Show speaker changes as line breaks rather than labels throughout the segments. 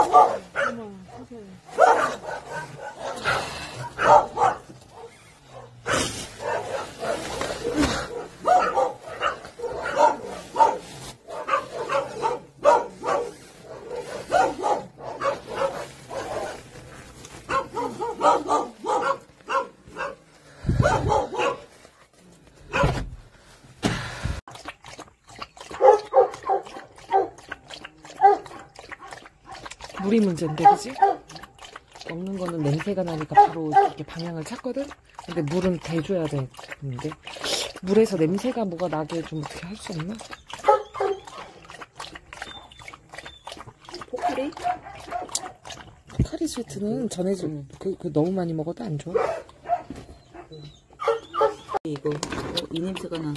물이 문제인데, 그지? 먹는 거는 냄새가 나니까 바로 이렇게 방향을 찾거든? 근데 물은 대줘야 되는데. 물에서 냄새가 뭐가 나게 좀 어떻게 할 수 없나?
포카리?
포카리 스위트는 전해질, 그 너무 많이 먹어도 안 좋아.
이거, 이 냄새가 나.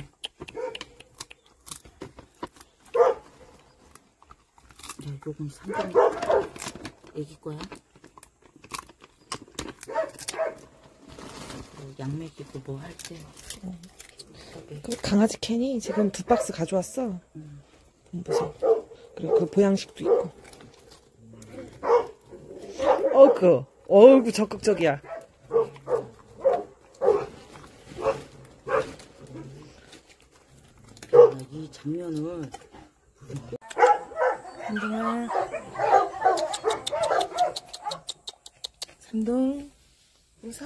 요건 3번 애기 거야. 양맥이고 뭐 할 때.
그 강아지 캔이 지금 2박스 가져왔어. 보세요. 그리고 그 보양식도 있고. 어이구 적극적이야.
이 장면을
삼둥아, 삼둥 웃어.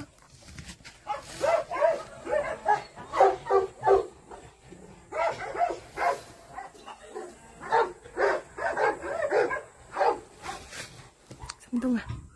삼둥아.